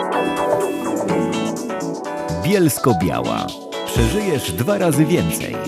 Bielsko-Biała. Przeżyjesz 2 razy więcej.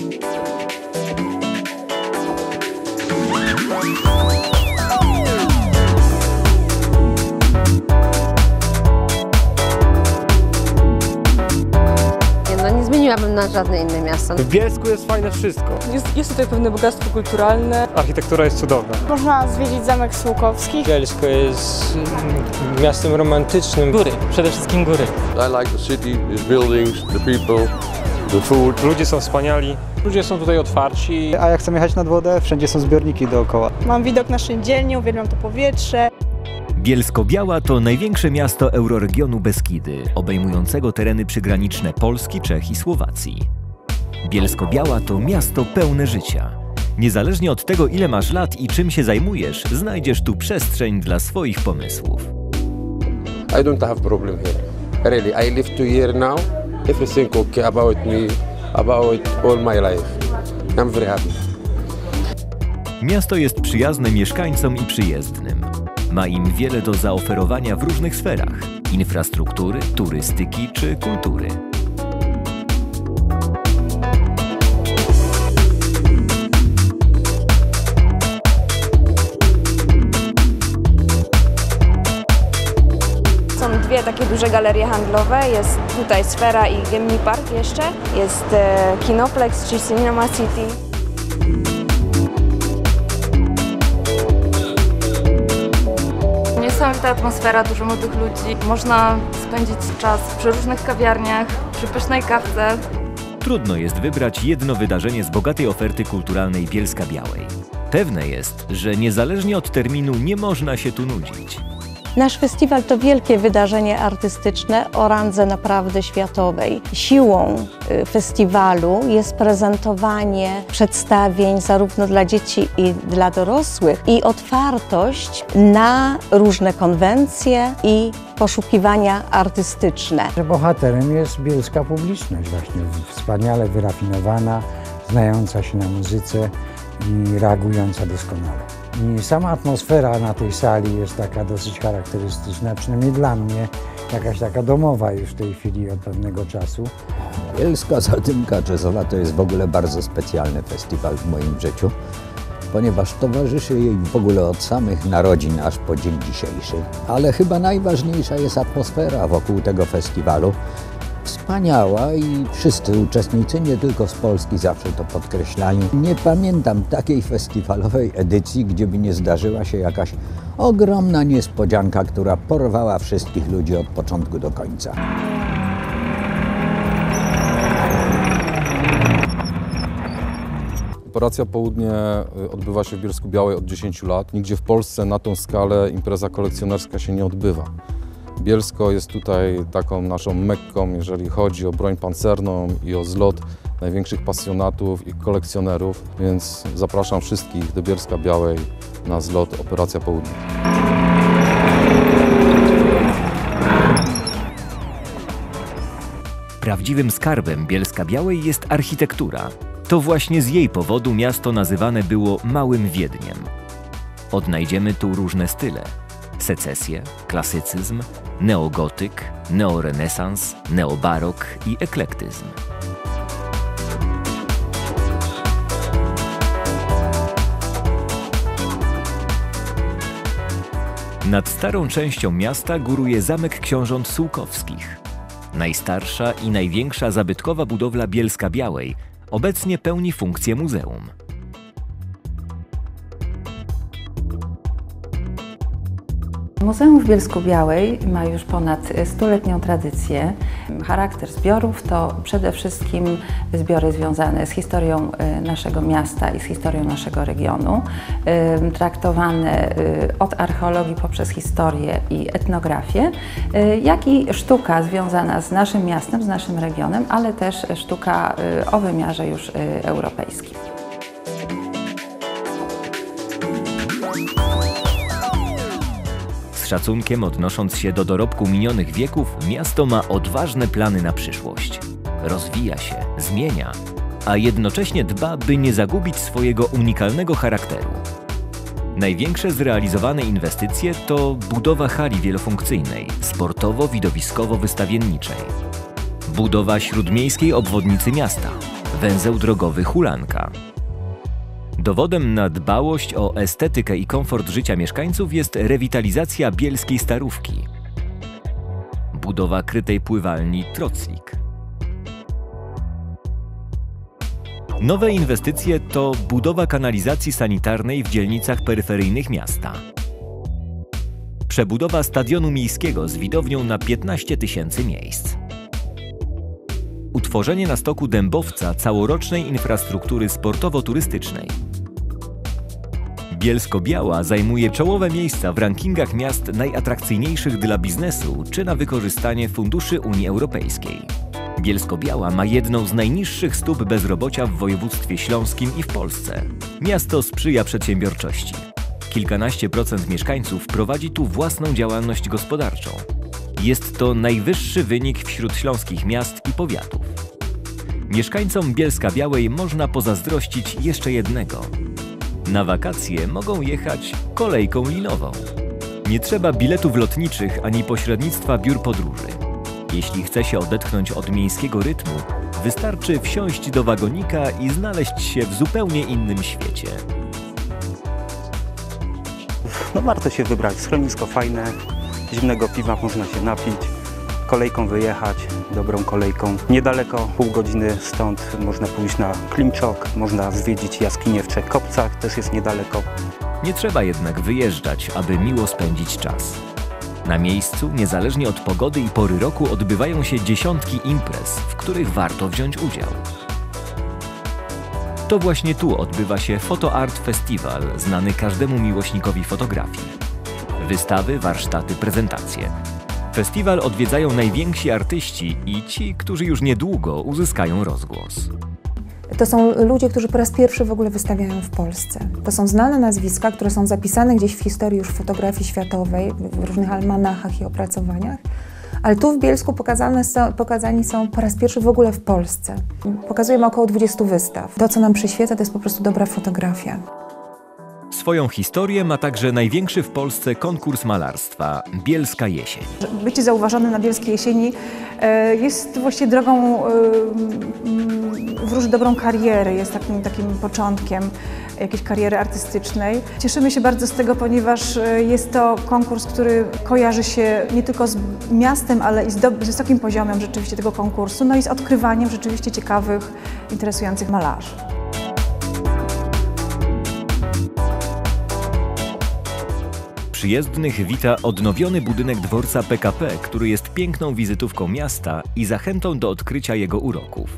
Nie zmieniłabym na żadne inne miasto. W Bielsku jest fajne wszystko. Jest tutaj pewne bogactwo kulturalne. Architektura jest cudowna. Można zwiedzić Zamek Sułkowski. Bielsko jest miastem romantycznym. Góry, przede wszystkim góry. I like the city, its buildings, the people, the food. Ludzie są wspaniali. Ludzie są tutaj otwarci. A jak chcemy jechać nad wodę, wszędzie są zbiorniki dookoła. Mam widok na Szyndzielnię, uwielbiam to powietrze. Bielsko-Biała to największe miasto euroregionu Beskidy, obejmującego tereny przygraniczne Polski, Czech i Słowacji. Bielsko-Biała to miasto pełne życia. Niezależnie od tego, ile masz lat i czym się zajmujesz, znajdziesz tu przestrzeń dla swoich pomysłów. I don't have problem here. Really, I live 2 years now. Everything okay about me, about all my life. I'm very happy. Miasto jest przyjazne mieszkańcom i przyjezdnym. Ma im wiele do zaoferowania w różnych sferach – infrastruktury, turystyki czy kultury. Są 2 takie duże galerie handlowe, jest tutaj Sfera i Gemini Park jeszcze, jest Kinoplex czy Cinema City. Niesamowita atmosfera, dużo młodych ludzi. Można spędzić czas przy różnych kawiarniach, przy pysznej kawce. Trudno jest wybrać jedno wydarzenie z bogatej oferty kulturalnej Bielska-Białej. Pewne jest, że niezależnie od terminu nie można się tu nudzić. Nasz festiwal to wielkie wydarzenie artystyczne o randze naprawdę światowej. Siłą festiwalu jest prezentowanie przedstawień zarówno dla dzieci i dla dorosłych i otwartość na różne konwencje i poszukiwania artystyczne. Bohaterem jest bielska publiczność, właśnie wspaniale wyrafinowana, znająca się na muzyce i reagująca doskonale. I sama atmosfera na tej sali jest taka dosyć charakterystyczna, przynajmniej dla mnie, jakaś taka domowa już w tej chwili od pewnego czasu. Bielska Zadymka Jazzowa to jest w ogóle bardzo specjalny festiwal w moim życiu, ponieważ towarzyszę jej w ogóle od samych narodzin aż po dzień dzisiejszy. Ale chyba najważniejsza jest atmosfera wokół tego festiwalu. Wspaniała i wszyscy uczestnicy, nie tylko z Polski, zawsze to podkreślają. Nie pamiętam takiej festiwalowej edycji, gdzie by nie zdarzyła się jakaś ogromna niespodzianka, która porwała wszystkich ludzi od początku do końca. Operacja Południe odbywa się w Bielsku-Białej od 10 lat. Nigdzie w Polsce na tą skalę impreza kolekcjonerska się nie odbywa. Bielsko jest tutaj taką naszą Mekką, jeżeli chodzi o broń pancerną i o zlot największych pasjonatów i kolekcjonerów, więc zapraszam wszystkich do Bielska-Białej na zlot Operacja Południe. Prawdziwym skarbem Bielska-Białej jest architektura. To właśnie z jej powodu miasto nazywane było Małym Wiedniem. Odnajdziemy tu różne style. Secesję, klasycyzm, neogotyk, neorenesans, neobarok i eklektyzm. Nad starą częścią miasta góruje Zamek Książąt Sułkowskich. Najstarsza i największa zabytkowa budowla Bielska-Białej obecnie pełni funkcję muzeum. Muzeum w Bielsku-Białej ma już ponad 100-letnią tradycję. Charakter zbiorów to przede wszystkim zbiory związane z historią naszego miasta i z historią naszego regionu, traktowane od archeologii poprzez historię i etnografię, jak i sztuka związana z naszym miastem, z naszym regionem, ale też sztuka o wymiarze już europejskim. Z szacunkiem odnosząc się do dorobku minionych wieków, miasto ma odważne plany na przyszłość. Rozwija się, zmienia, a jednocześnie dba, by nie zagubić swojego unikalnego charakteru. Największe zrealizowane inwestycje to budowa hali wielofunkcyjnej, sportowo-widowiskowo-wystawienniczej, budowa śródmiejskiej obwodnicy miasta, węzeł drogowy Hulanka. Dowodem na dbałość o estetykę i komfort życia mieszkańców jest rewitalizacja bielskiej Starówki, budowa krytej pływalni Troclik. Nowe inwestycje to budowa kanalizacji sanitarnej w dzielnicach peryferyjnych miasta, przebudowa stadionu miejskiego z widownią na 15 000 miejsc, utworzenie na stoku Dębowca całorocznej infrastruktury sportowo-turystycznej. Bielsko-Biała zajmuje czołowe miejsca w rankingach miast najatrakcyjniejszych dla biznesu czy na wykorzystanie funduszy Unii Europejskiej. Bielsko-Biała ma jedną z najniższych stóp bezrobocia w województwie śląskim i w Polsce. Miasto sprzyja przedsiębiorczości. Kilkanaście procent mieszkańców prowadzi tu własną działalność gospodarczą. Jest to najwyższy wynik wśród śląskich miast i powiatów. Mieszkańcom Bielska-Białej można pozazdrościć jeszcze jednego. Na wakacje mogą jechać kolejką linową. Nie trzeba biletów lotniczych ani pośrednictwa biur podróży. Jeśli chce się odetchnąć od miejskiego rytmu, wystarczy wsiąść do wagonika i znaleźć się w zupełnie innym świecie. No warto się wybrać, schronisko fajne, zimnego piwa można się napić, kolejką wyjechać, dobrą kolejką. Niedaleko, pół godziny stąd można pójść na Klimczok, można zwiedzić jaskinię w Trzech Kopcach, też jest niedaleko. Nie trzeba jednak wyjeżdżać, aby miło spędzić czas. Na miejscu, niezależnie od pogody i pory roku, odbywają się dziesiątki imprez, w których warto wziąć udział. To właśnie tu odbywa się Photo Art Festival, znany każdemu miłośnikowi fotografii. Wystawy, warsztaty, prezentacje. Festiwal odwiedzają najwięksi artyści i ci, którzy już niedługo uzyskają rozgłos. To są ludzie, którzy po raz pierwszy w ogóle wystawiają w Polsce. To są znane nazwiska, które są zapisane gdzieś w historii już fotografii światowej, w różnych almanachach i opracowaniach. Ale tu w Bielsku pokazani są po raz pierwszy w ogóle w Polsce. Pokazujemy około 20 wystaw. To, co nam przyświeca, to jest po prostu dobra fotografia. Swoją historię ma także największy w Polsce konkurs malarstwa – Bielska Jesień. Bycie zauważonym na Bielskiej Jesieni jest właściwie drogą, wróży dobrą karierę, jest takim początkiem jakiejś kariery artystycznej. Cieszymy się bardzo z tego, ponieważ jest to konkurs, który kojarzy się nie tylko z miastem, ale i z wysokim poziomem rzeczywiście tego konkursu, no i z odkrywaniem rzeczywiście ciekawych, interesujących malarzy. Przyjezdnych wita odnowiony budynek dworca PKP, który jest piękną wizytówką miasta i zachętą do odkrycia jego uroków.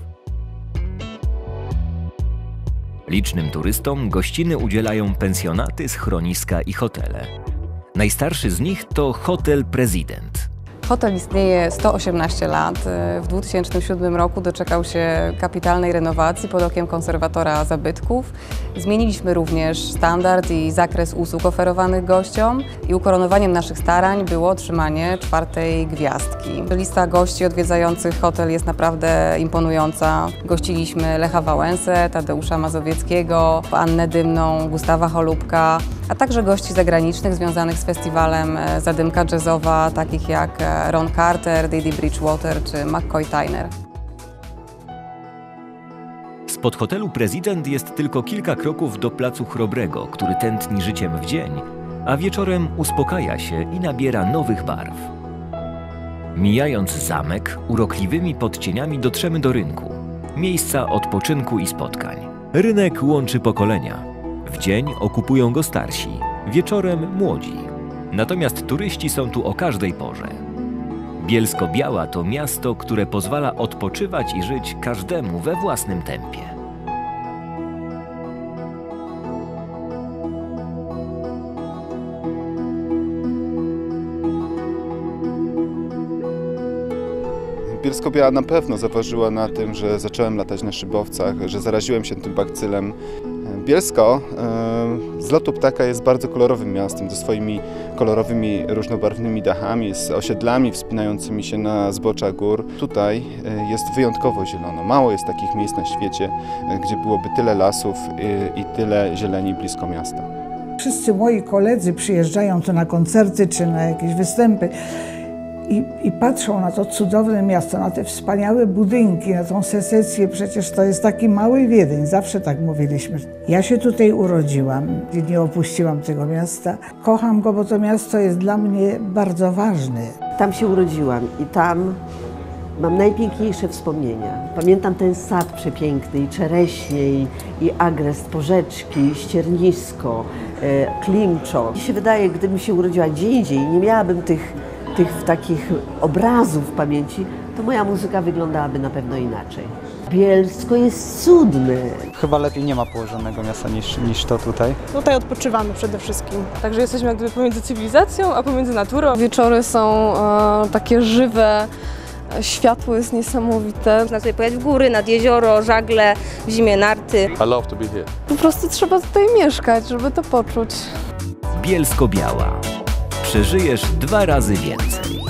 Licznym turystom gościny udzielają pensjonaty, schroniska i hotele. Najstarszy z nich to Hotel Prezydent. Hotel istnieje 118 lat. W 2007 roku doczekał się kapitalnej renowacji pod okiem konserwatora zabytków. Zmieniliśmy również standard i zakres usług oferowanych gościom i ukoronowaniem naszych starań było otrzymanie 4. gwiazdki. Lista gości odwiedzających hotel jest naprawdę imponująca. Gościliśmy Lecha Wałęsę, Tadeusza Mazowieckiego, Annę Dymną, Gustawa Holubka, a także gości zagranicznych związanych z festiwalem Zadymka Jazzowa, takich jak Ron Carter, Didi Bridgewater czy McCoy Tyner. Spod hotelu Prezydent jest tylko kilka kroków do Placu Chrobrego, który tętni życiem w dzień, a wieczorem uspokaja się i nabiera nowych barw. Mijając zamek, urokliwymi podcieniami dotrzemy do rynku, miejsca odpoczynku i spotkań. Rynek łączy pokolenia. W dzień okupują go starsi, wieczorem młodzi. Natomiast turyści są tu o każdej porze. Bielsko-Biała to miasto, które pozwala odpoczywać i żyć każdemu we własnym tempie. Bielsko-Biała na pewno zaważyła na tym, że zacząłem latać na szybowcach, że zaraziłem się tym bakcylem. Bielsko z lotu ptaka jest bardzo kolorowym miastem, ze swoimi kolorowymi, różnobarwnymi dachami, z osiedlami wspinającymi się na zbocza gór. Tutaj jest wyjątkowo zielono. Mało jest takich miejsc na świecie, gdzie byłoby tyle lasów i tyle zieleni blisko miasta. Wszyscy moi koledzy przyjeżdżają tu na koncerty czy na jakieś występy i patrzą na to cudowne miasto, na te wspaniałe budynki, na tą secesję. Przecież to jest taki mały Wiedeń, zawsze tak mówiliśmy. Ja się tutaj urodziłam i nie opuściłam tego miasta. Kocham go, bo to miasto jest dla mnie bardzo ważne. Tam się urodziłam i tam mam najpiękniejsze wspomnienia. Pamiętam ten sad przepiękny, i czereśnie, i agrest, porzeczki, ściernisko, klinczo. Mi się wydaje, gdybym się urodziła gdzie indziej i nie miałabym tych takich obrazów w pamięci, to moja muzyka wyglądałaby na pewno inaczej. Bielsko jest cudne. Chyba lepiej nie ma położonego miasta niż to tutaj. Tutaj odpoczywamy przede wszystkim. Także jesteśmy jak gdyby pomiędzy cywilizacją, a pomiędzy naturą. Wieczory są takie żywe, światło jest niesamowite. Można sobie pojechać w góry, nad jezioro, żagle, w zimie narty. I love to be here. Po prostu trzeba tutaj mieszkać, żeby to poczuć. Bielsko-Biała. Przeżyjesz 2 razy więcej.